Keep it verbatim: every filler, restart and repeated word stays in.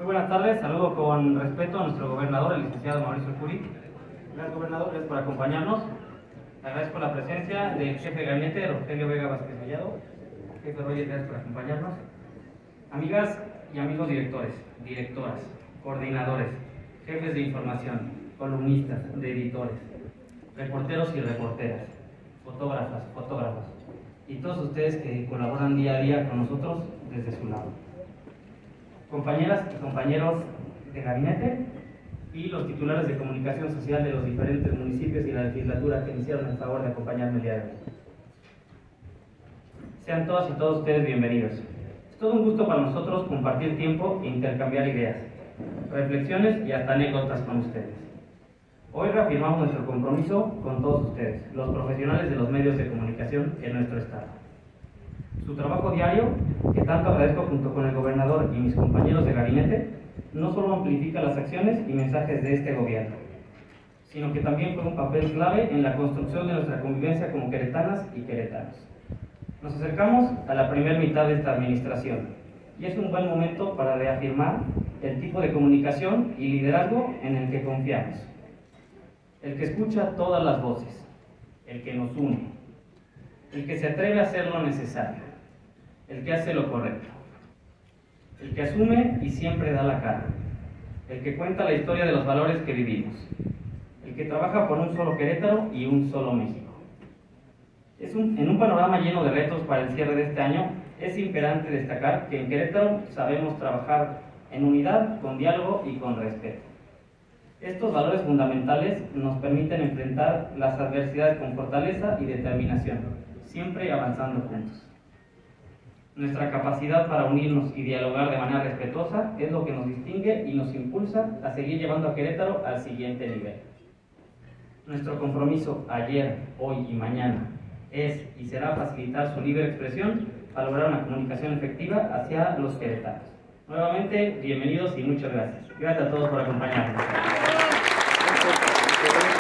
Muy buenas tardes, saludo con respeto a nuestro gobernador, el licenciado Mauricio Curi. Gracias, gobernador, gracias por acompañarnos. Agradezco la presencia del jefe de gabinete, Rogelio Vega Vázquez Mellado. Jefe Roger, gracias por acompañarnos. Amigas y amigos directores, directoras, coordinadores, jefes de información, columnistas, de editores, reporteros y reporteras, fotógrafas, fotógrafos, y todos ustedes que colaboran día a día con nosotros desde su lado. Compañeras y compañeros de gabinete y los titulares de comunicación social de los diferentes municipios y la legislatura que iniciaron el favor de acompañarme el día de hoy. Sean todas y todos ustedes bienvenidos. Es todo un gusto para nosotros compartir tiempo e intercambiar ideas, reflexiones y hasta anécdotas con ustedes. Hoy reafirmamos nuestro compromiso con todos ustedes, los profesionales de los medios de comunicación en nuestro estado. Su trabajo diario, que tanto agradezco junto con el gobernador y mis compañeros de gabinete, no solo amplifica las acciones y mensajes de este gobierno, sino que también juega un papel clave en la construcción de nuestra convivencia como queretanas y queretanos. Nos acercamos a la primera mitad de esta administración y es un buen momento para reafirmar el tipo de comunicación y liderazgo en el que confiamos. El que escucha todas las voces, el que nos une, el que se atreve a hacer lo necesario, el que hace lo correcto, el que asume y siempre da la cara, el que cuenta la historia de los valores que vivimos, el que trabaja por un solo Querétaro y un solo México. Es un, en un panorama lleno de retos para el cierre de este año, es imperante destacar que en Querétaro sabemos trabajar en unidad, con diálogo y con respeto. Estos valores fundamentales nos permiten enfrentar las adversidades con fortaleza y determinación, siempre avanzando juntos. Nuestra capacidad para unirnos y dialogar de manera respetuosa es lo que nos distingue y nos impulsa a seguir llevando a Querétaro al siguiente nivel. Nuestro compromiso ayer, hoy y mañana es y será facilitar su libre expresión para lograr una comunicación efectiva hacia los queretanos. Nuevamente, bienvenidos y muchas gracias. Gracias a todos por acompañarnos.